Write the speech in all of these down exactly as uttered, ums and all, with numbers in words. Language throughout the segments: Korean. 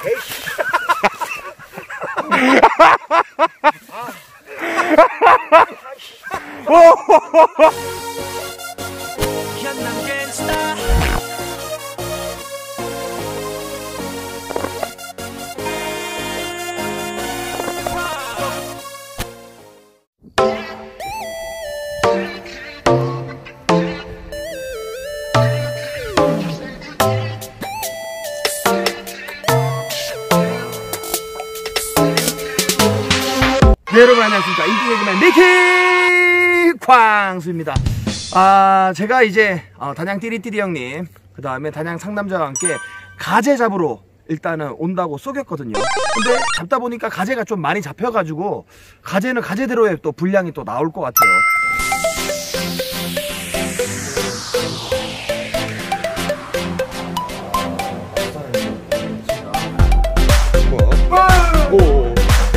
개씨. 현남 갱스타. 네, 여러분 안녕하십니까. 인기 개그맨 니키 광수입니다. 아, 제가 이제 어, 단양 띠리띠리 형님, 그 다음에 단양 상남자와 함께 가재 잡으러 일단은 온다고 쏘겼거든요. 근데 잡다 보니까 가재가 좀 많이 잡혀가지고 가재는 가재대로의 또 분량이 또 나올 것 같아요. 오.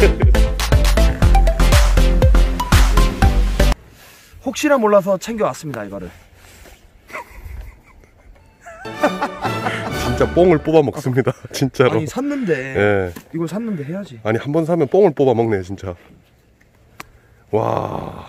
혹시나 몰라서 챙겨왔습니다, 이거를. 진짜 뽕을 뽑아 먹습니다. 진짜로. 아니 샀는데 예. 이걸 샀는데 해야지. 아니 한 번 사면 뽕을 뽑아 먹네 진짜. 와.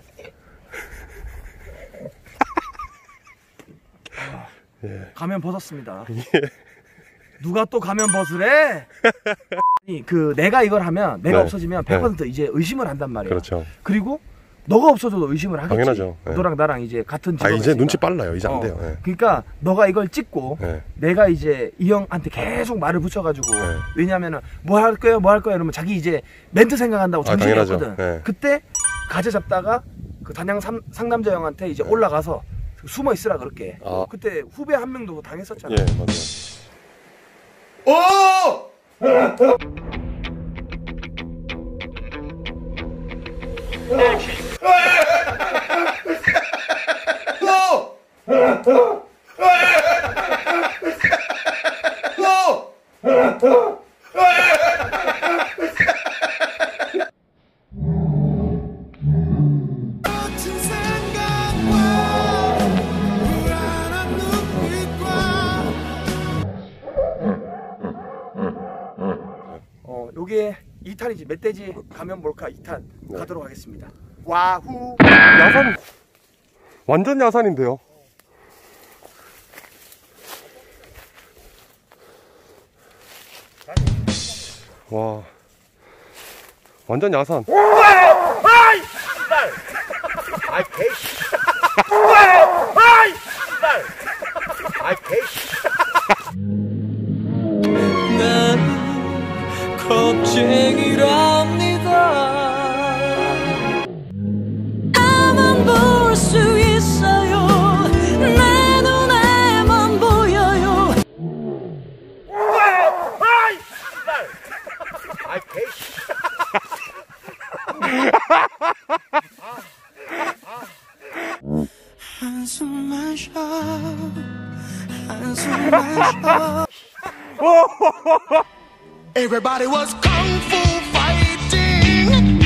예. 가면 벗었습니다. 예. 누가 또 가면 벗으래? 그 내가 이걸 하면 내가 네. 없어지면 백 퍼센트 네. 이제 의심을 한단 말이에요. 그렇죠. 그리고 너가 없어져도 의심을 하겠지. 당연하죠. 네. 너랑 나랑 이제 같은 직업이 아 이제 있으니까. 눈치 빨라요. 이제 안 어. 돼요. 네. 그러니까 너가 이걸 찍고 네. 내가 이제 이 형한테 계속 말을 붙여가지고 네. 왜냐면은 뭐 할 거야 뭐 할 거야 이러면 자기 이제 멘트 생각한다고 아, 정신이 당연하죠. 없거든. 네. 그때 가재 잡다가 그 단양 삼, 상남자 형한테 이제 네. 올라가서 숨어 있으라 그렇게. 아. 그때 후배 한 명도 당했었잖아. 예 맞아요. 오! 어, 요게 이 탄이지. 멧돼지 가면 몰카 이 탄 네. 가도록 하겠습니다. 와후. 야산 완전 야산인데요. 와 완전 야산. 아이! 씨발! 아이 개씨. 아이! 씨발! 아이 개씨. 나는 겁쟁이랍니다. 나만 볼 수 있어요. 내 눈에만 보여요. 아이! 씨발! 아이 개씨. 한숨만 쉬어. 한숨만 쉬어. Everybody was kung fu fighting.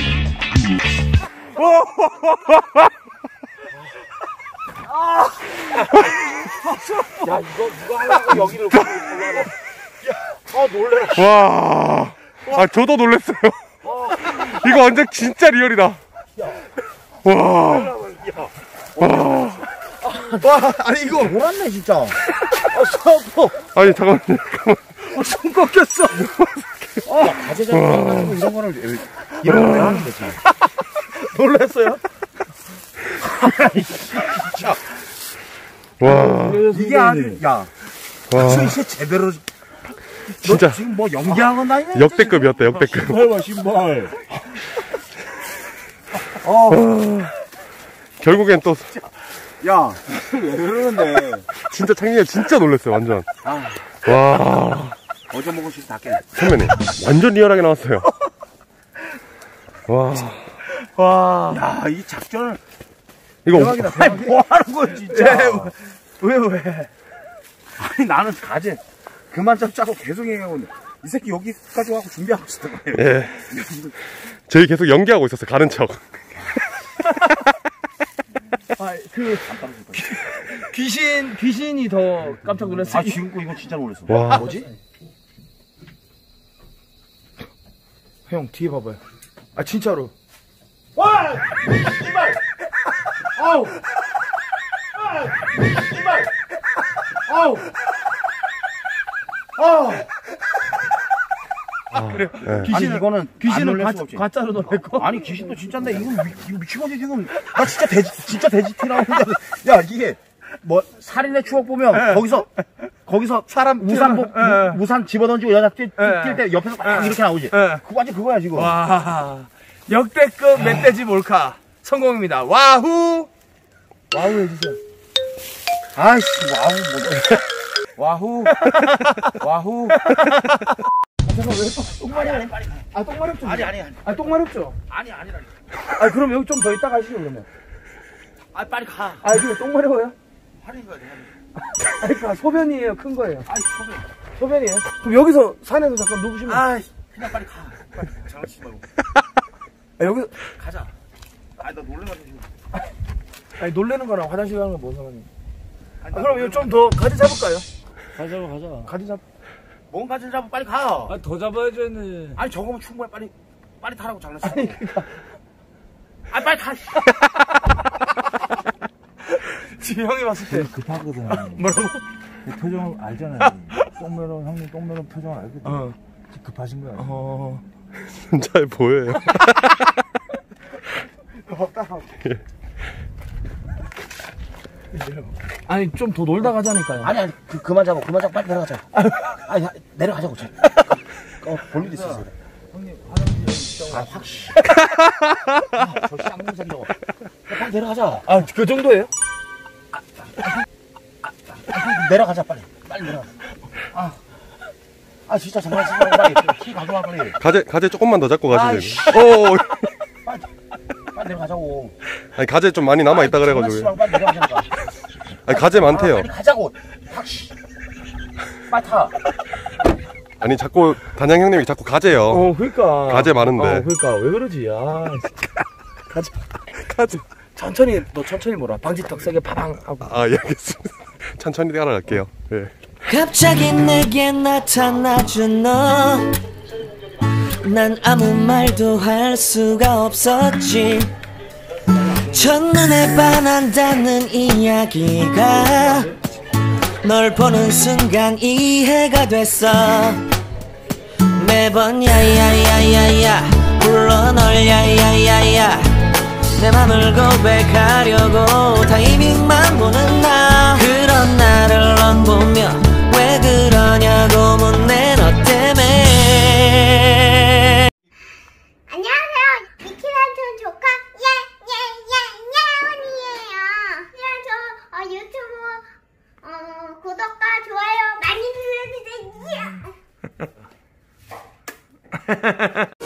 야 이거 누가 하려고 여기를 올라가? 야, 아 놀래라. 와. 아 저도 놀랐어요. 이거 완전 진짜 리얼이다. 와. 와. 와 아니 이거 몰랐네 진짜. 아 서고. 아니 잠깐만 잠깐만. 어, 손 꺾였어. 야 가재 잡고 이런 거를 이런 거 왜 하는 거지? 놀랐어요? 진짜. 와. 이게 아주 야. 와. 진짜 제대로. 진짜 너 지금 뭐 연기한 건 아니야? 역대급이었다 역대급. 신발 봐 신발. 어. 결국엔 또 야 왜 그러는데? 진짜 창민이 진짜 놀랐어요 완전. 아 와. 어제 먹은 식 다 깼. 선배님 완전 리얼하게 나왔어요. 와. 와. 야 이 작전을. 이거 대박이다. 아니 뭐 하는 거야 진짜. 왜 왜? 아니 나는 가재 그만 잡자고 계속 얘기하고 있는데 이 새끼 여기까지 와서 준비하고 있었던 거예요. 예. 저희 계속 연기하고 있었어요. 가는 척. 아, 그 귀신 귀신이 더 깜짝 놀랐어요. 아 지금 거 이거 진짜 놀랐어. 와. 뭐지? 형 뒤에 봐봐요. 아 진짜로. 와! 이발! 아우! 아! 이발! 아우! 아우! 아, 그래요? 네. 귀신은, 아니 이거는 귀신은 가, 가, 가짜로 놀랬고. 아니 귀신도 진짜인데 이건 미, 이거 미친거지 지금. 나 진짜 돼지 진짜 돼지티라고. 야 이게 뭐 살인의 추억 보면 네. 거기서 거기서 사람 우산 보, 네. 우, 우산 집어던지고 여자 뛸 때 네. 옆에서 막 네. 이렇게 나오지. 네. 그거 완전 그거야 지금. 와 역대급 멧돼지 몰카 성공입니다. 와후. 와후 해주세요. 아이씨 와후 뭐. 와후 와후. 잠깐 왜 똥, 똥마려? 빨리 가. 아 똥마렵죠? 아니 아니 아니 아 똥마렵죠? 아니 아니라니까. 아 그럼 여기 좀 더 있다 가시죠 그러면. 아 빨리 가. 아 지금 똥마려워요? 할인 거야 할인. 아니 그러니까 소변이에요 큰 거예요? 아이 소변. 소변이에요? 그럼 여기서 산에서 잠깐 누구시면 아이 그냥 빨리 가. 빨리 장난치지 말고. 아, 여기 가자. 아니 나 놀래가지고 지금. 아니 놀래는 거랑 화장실 가는 건 뭔 상관이에요? 아니, 아, 나 그럼 이거 좀 더 가지 잡을까요? 가자 가자. 가지 잡. 뭔 가지 잡아 빨리 가. 아 더 잡아야지. 아니 저거면 충분해 빨리 빨리 타라고 장난치지. 아니 그니까. 아 빨리 가. 지금 형이 봤을 때 급하거든. 뭐라고? 표정 알잖아요. 똥매론 형님 똥매론 표정 알거든. 어. 급하신 거야. 어. 잘 보여요. 아니 좀 더 놀다 가자니까요. 아니 아니 그, 그만 자고 그만 자고 빨리 내려가자. 아니 내려가자고 쟤. 어, 볼 일 있었어. 형님 화장실 아 확시. 아, 저 쌍놈새끼 저거. 야, 빨리 내려가자. 아 그 정도예요? 내려가자 빨리. 빨리 내려가. 아. 아 진짜 장난치지 말고 빨리 키 가져와 빨리. 가재, 가재 조금만 더 잡고 아이씨. 가시죠. 오, 빨리 빨리 내려가자고. 아니, 가재 좀 많이 남아있다 장난치지 그래가지고. 말고 빨리 내려가자니까. 아니, 가재 아, 많대요. 빨리 가자고. 확시. 빨리 타. 아니, 자꾸, 단양 형님이 자꾸 가재요. 어 그러니까. 가재 많은데. 어 그러니까 왜 그러지? 아. 가재. 가재. 천천히 너 천천히 몰아. 방지턱 세게 파방 하고. 아, 예, 알겠습니다. 천천히 따라갈게요. 예. 갑자기 내게 나타나준 너, 난 아무 말도 할 수가 없었지. 첫눈에 반한다는 이야기가 널 보는 순간 이해가 됐어. 매번 야야야야야 불러 널 야야야야, 내 맘을 고백하려고 타이밍만 보는 나. 그런 나를 넌 보며 왜 그러냐고 묻네 너 때문에. 안녕하세요. 미키란촌 조카 예예예예언니예요. 그냥 저 어, 유튜브 어, 구독과 좋아요 많이 눌러주세요.